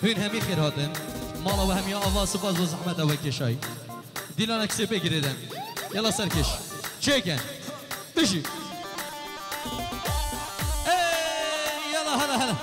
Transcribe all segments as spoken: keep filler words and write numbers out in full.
هین همی خیر هاتن مالا و همی آواز سپاس و زحمت و کشایی دیلان اکسی بگیردن یلا سرکش چیکن بشی یلا هلا هلا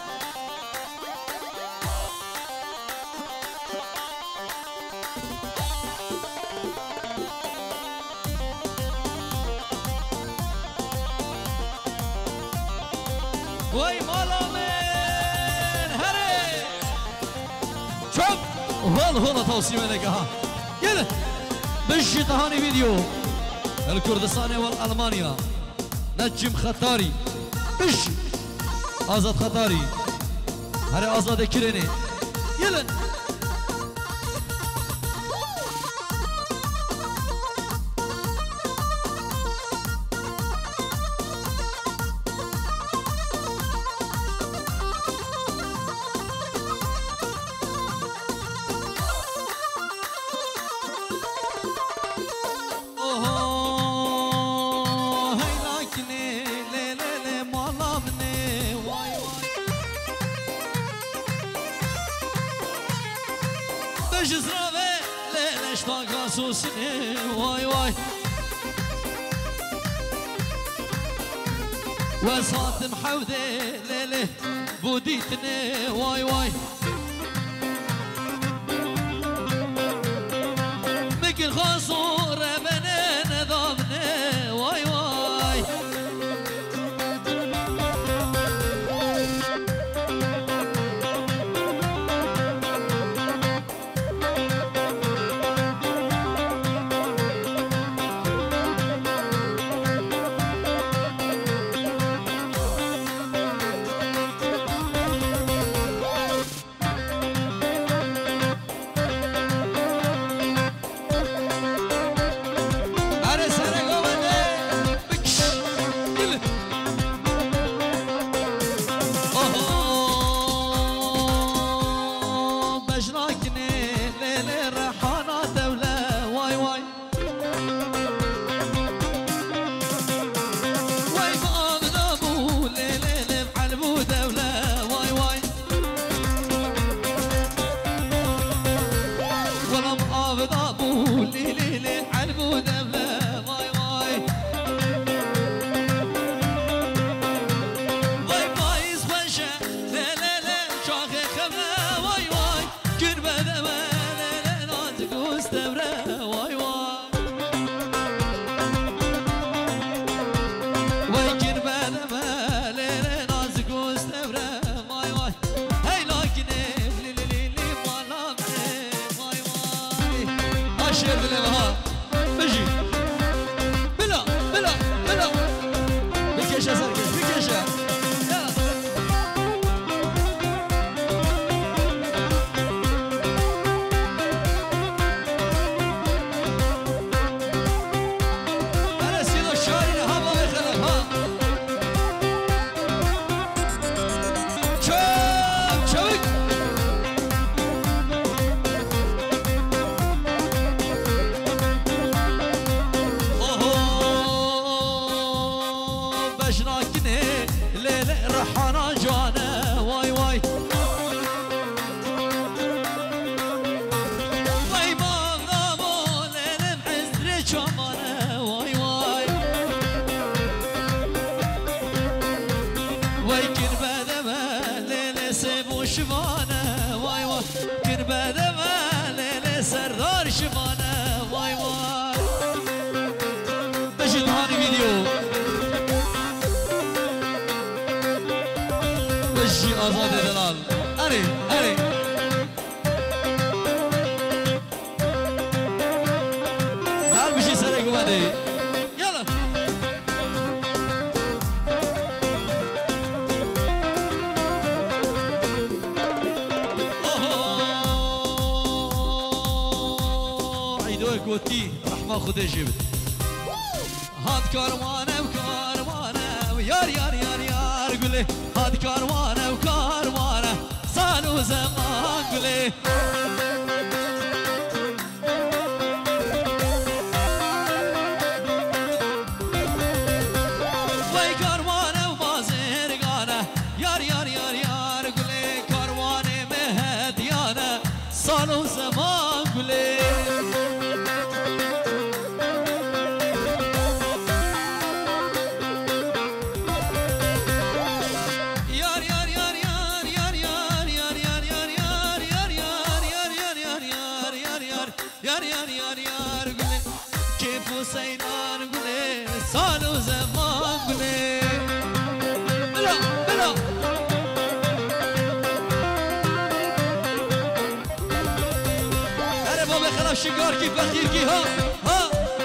وای مالا من هره چوب وال هلا توصیه لك ها يلا بشي طهاني فيديو الكردستاني والألمانيا نجم خطاري بشي آزاد خطاري هره آزاد كريني يلا واي واي وصات محودة ليلة بوديتني واي واي مكن خاصور بنين ضابني واي واي آزاد دلال اره اره نال بشی سرک اومده یالا عیدوی گوتی رحمه خوده جبت هاد کاروانه و کاروانه و یار یار یار یار گله هاد کاروانه و کاروانه سال و زمان گله وی کاروانه و بازرگانه یار یار یار یار گله کاروانه مه سال و زمان گله یار یار یار یار گله کیف و سیدار گله سال و زمان گله بلا بلا اره بابا خلاف شکار کی فقیر کی ها ها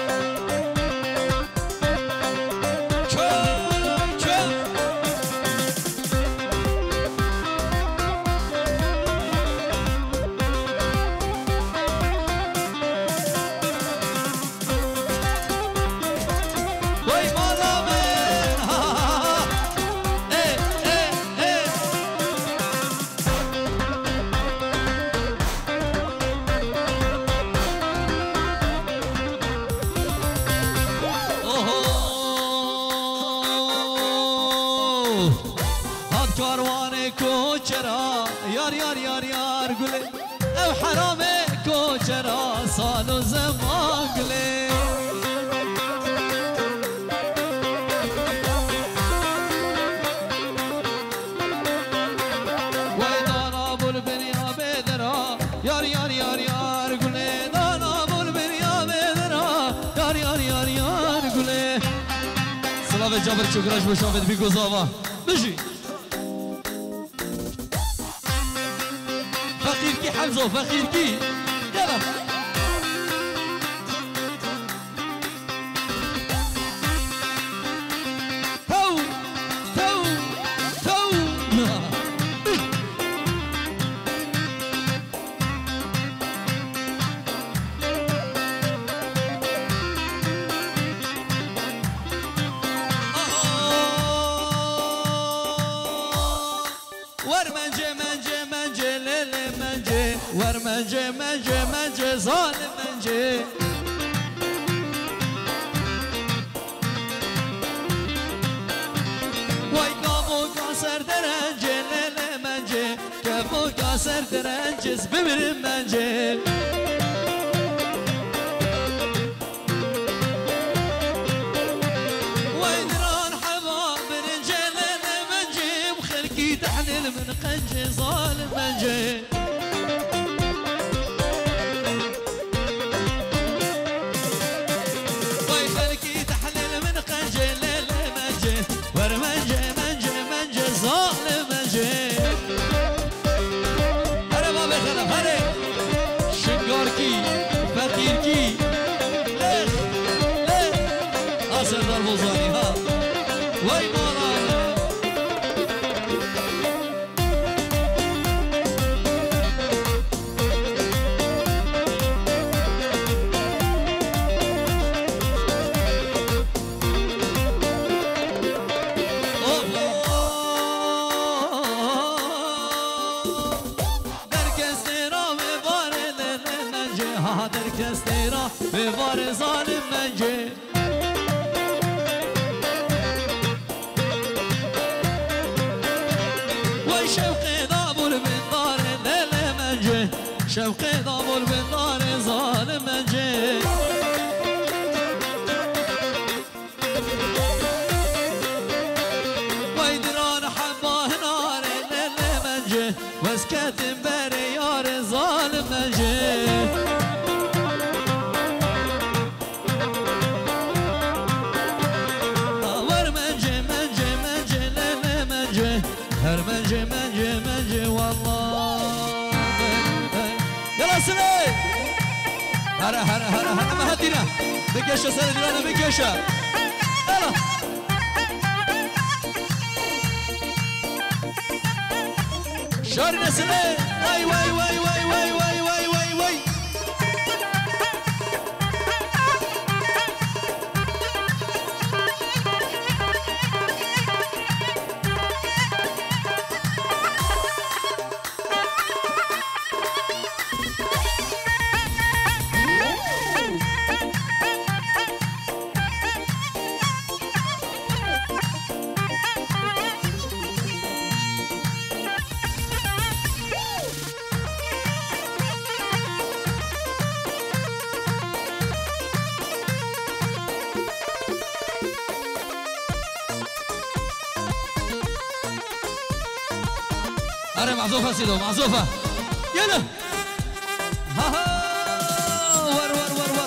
کاروان کوچرا یار یار یار یار گله او حرام کوچرا سال و زمان گله وای دانا بول بنیا بدرا یار یار یار یار گله دانا بول بنیا بدرا یار یار یار یار گله سلام جابر چکراش بشامد بی گزاوا بشی فقير كي حمزة فقير كي يلا تو تو تو ورمنجة منجة منجة ليلة منجة ورمنجة منجة منجة ظالم منجة وای کامو کاسر درنجة ليلة منجة کامو کاسر درنجة ببرم منجة تحلل من قنجة ظالم منجة وي خلقي تحلل من قنجة ليلة منجة ورمنجة منجة منجة ظالم منجة هلا بابا خلف هلا شنقاركي فقيركي ليش ليش أصل ضربوزاني ها وي مولانا در کس تیرا به وار ظالم منجه وای شوق دابول بندار دل منجه شوق دابول بندار ظالم منجه وای دران حباه نار دل منجه واسکت بر یار ظالم منجه هر منجة منجة منجة والله يلا سنة هرا هرا هرا هرا ما هدينا بكشة سنة دينا بكشة يلا شارنا سنة واي واي واي واي واي واي واي واي واي هره معزوفه سيدو معزوفه يلا ها ها ور ور ور ور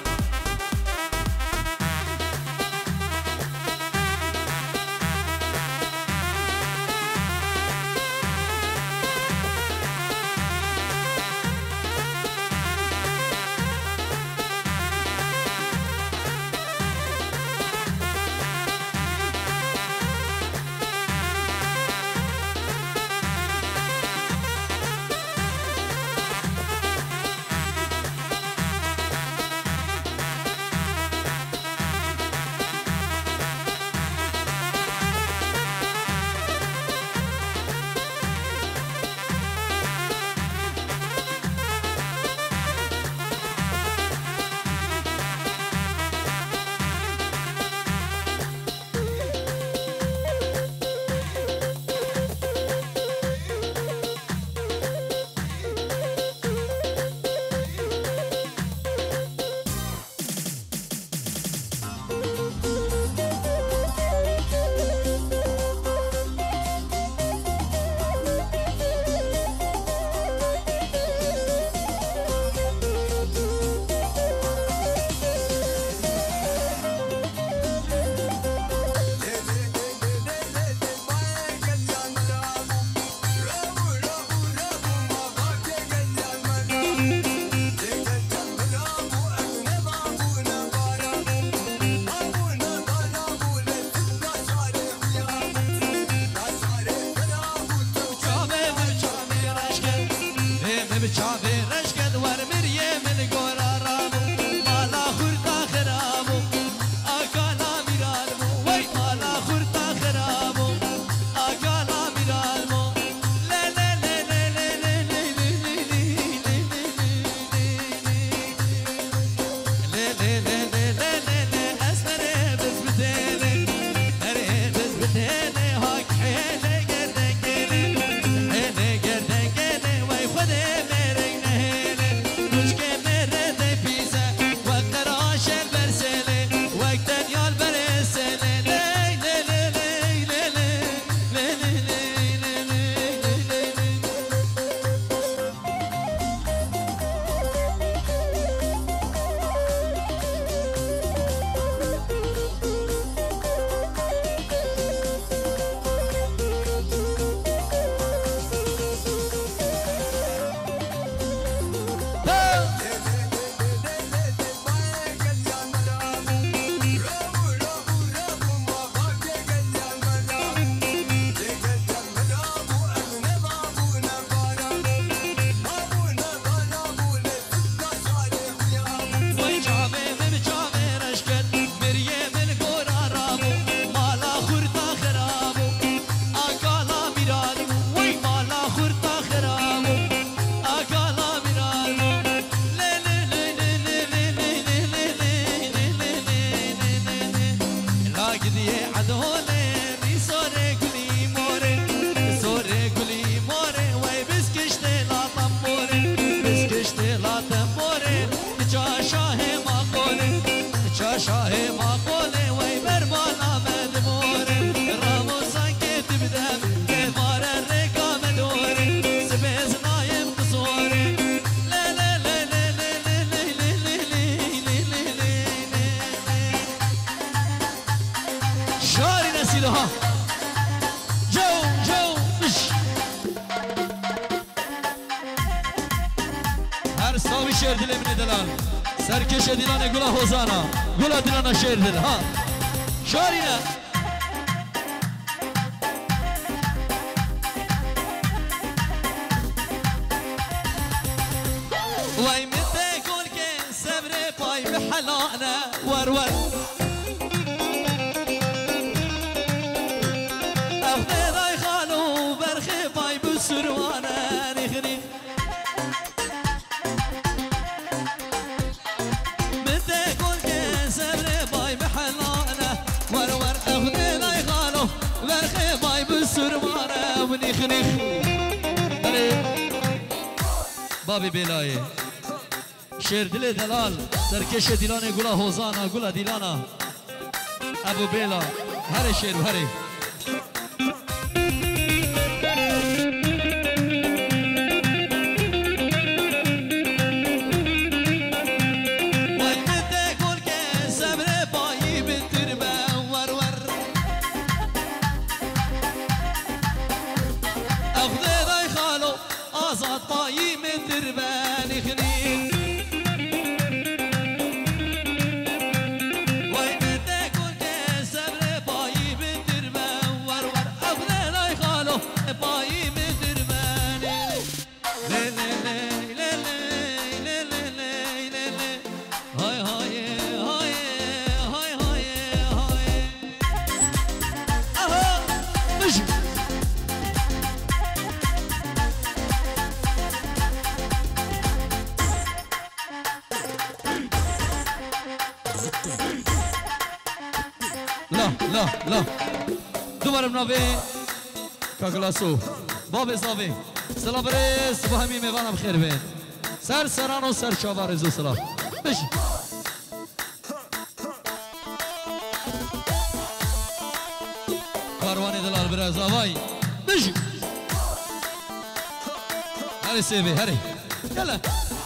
شیر دل من دلال سرکش دیلان گلا هوزانا گلا دیلان شیر دل ها شارینا وای مته گل که صبر پای به حلانا ور ور اخته دای خالو برخه پای بسروانا نخنی مته گل که صبر پای به حلانا ور ور اخته دای خالو برخه پای بسروانا ونخنی بابی بلای شیر دل دلال سرکش دیلان گلا هوزانا گلا دیلانا ابو بلا هر شیر هر هات پایی من دربانی خنین وای بده کن که صبر پایی من دربان ور ور افله لای خالو پایی من دربانی لی لی لی لی لی لی لی لی لی های های های های های های آها مشي لا لا لا دوباره منابع کاکلاسو باب اضافه سلام برس با همین میوانم خیر بین سر سران و سر شاور ازو سلام بشی کاروانی دلال برز آوای بشی هری سیبی هری یلا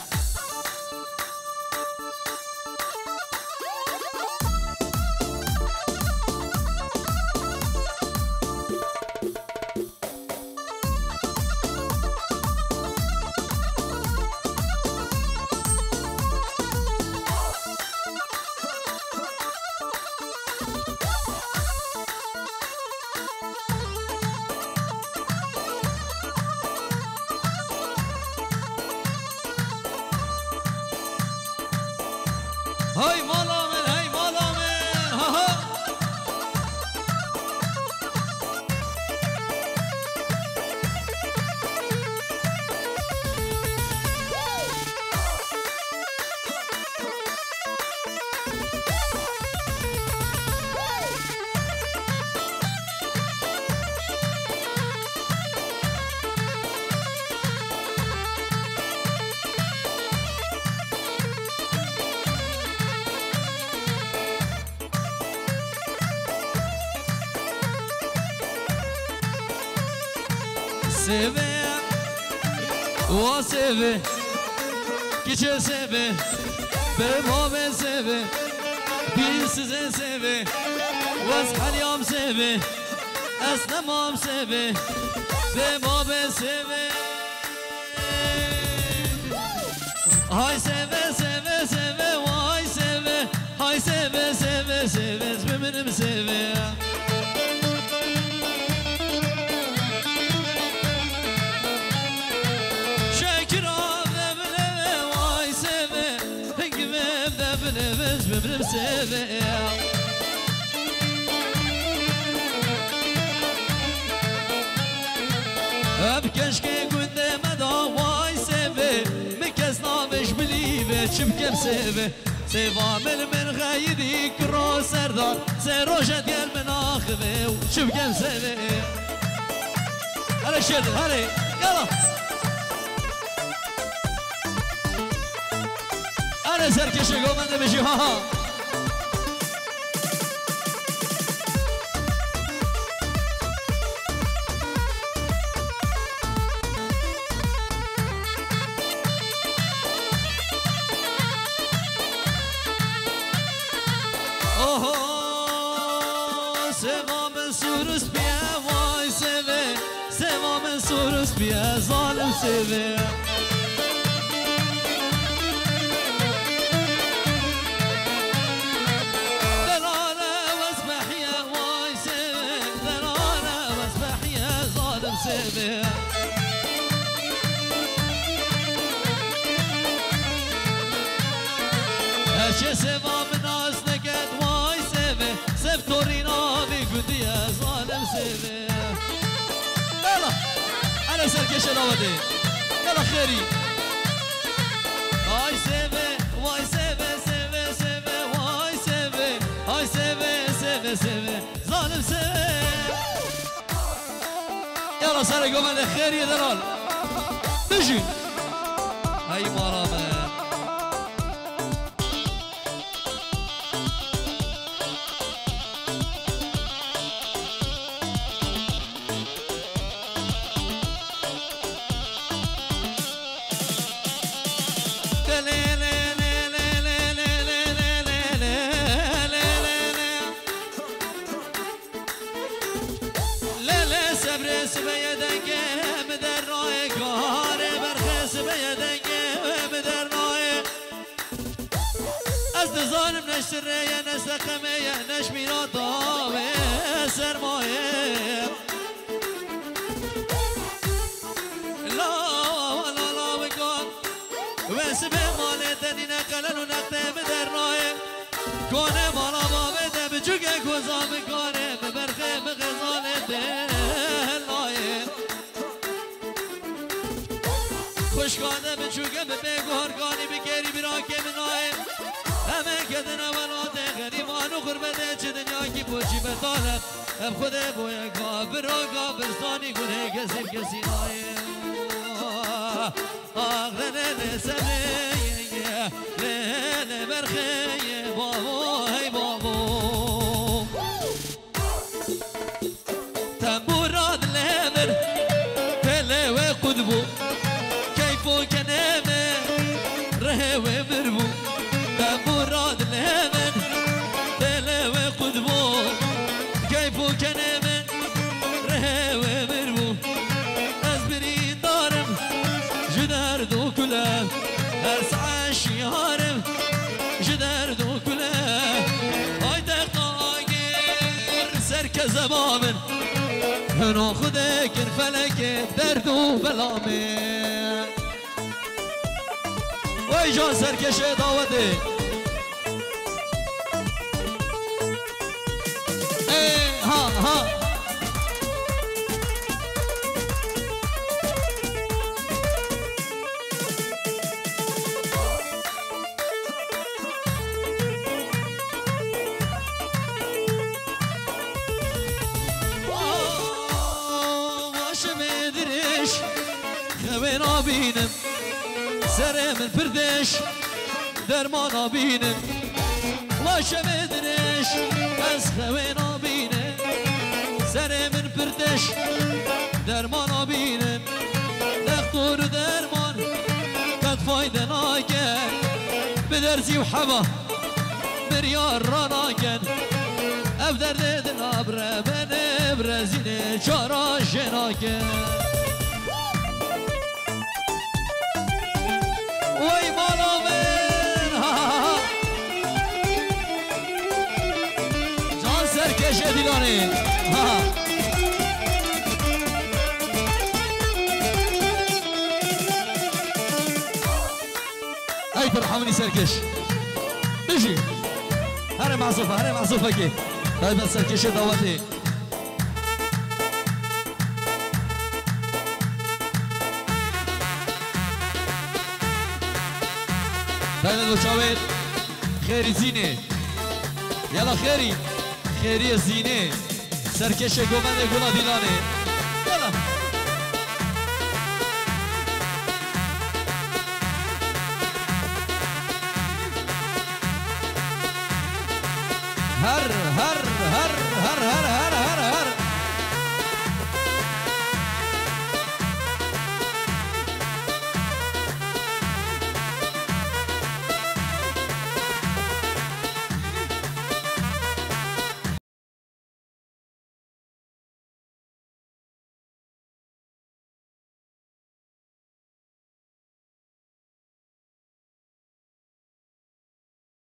هاي مالا من هاي مالا من ها ها سيبه وسيبه كيشة سيبه بمام سيبه بيسزن سيبه واسحل يوم سيبه أسلمام سيبه بمام سيبه هاي سيبه سيبه سيبه واي سيبه هاي سيبه سيبه سيبه بمنم سيبه ببرم سيبه ابكش كي قد مدى واي سيبه مكس نامش بليبه شبكم سيبه سيبا من من غايدي كرو سردار سيروشة ديال من اخذه وشبكم سيبه هلا شد هلا يلا أنا سركش قوم أنا بجي ها ها أوه سما من سورس بيا واي سيفي سما من سورس بيا ظالم سيفي هشي سوا من ناس نكت واي سيفي سفتورينا بيقودي يا ظالم سيفي يلا انا سركش الأودي يلا خيري واي سيفي واي سيفي سيفي سيفي واي سيفي هاي سيفي سيفي سيفي ظالم سيفي يلا سرقوا من الخير يا دلال نجي هاي مرامة سبر سبيدك مدر رايك هاري بر نشره نستقمه نشمیراتا و سرمایه لا لا لا بکن وسب مال دنی نقلن و نقطه بدرنایه کنه مالا با بده بچوکه کزا بکنه ببرخه بغزان دلنایه خوشکاده بچوکه ببگو هرگانی بگری براکه منایه همه کدن اولاد غریبان و غربته چه دنیا کی پوچی بطالت اب خوده بویا کافر و کافرستانی کنه کسی کسی نایه آغرنه نسمه لنه برخه بابو هی بابو تنبورات لمر تله و قدبو كيفو كنامه ره و مربو تنبورات لمر تله و قدبو كيفو كنامه ره و مربو أزبري دارم جدار دو كله أرسع شيارم جدار دو كله هاي دقاقر سركز بامن هنو خدك الفلك درد وبلامن وي جان سركش دعوتي ايه ها ها بینم سرم الفردش درمان بینم واشه بدرش از خوین بینم سرم الفردش درمان بینم دکتر درمان قد فایده ناکن بدرزی و حبا بریار را ناکن اف درد دل ابره بنه برزینه چاراش ناکن وای بالا من جان سرکش دیلانی ای ترحمنی سرکش بشی هر معصوفه هر معصوفه که باید سرکش دعوتی دايما المشاور خيري زينه يلا خيري خيري زينه سركش قومن قولا ديلانه يلا هر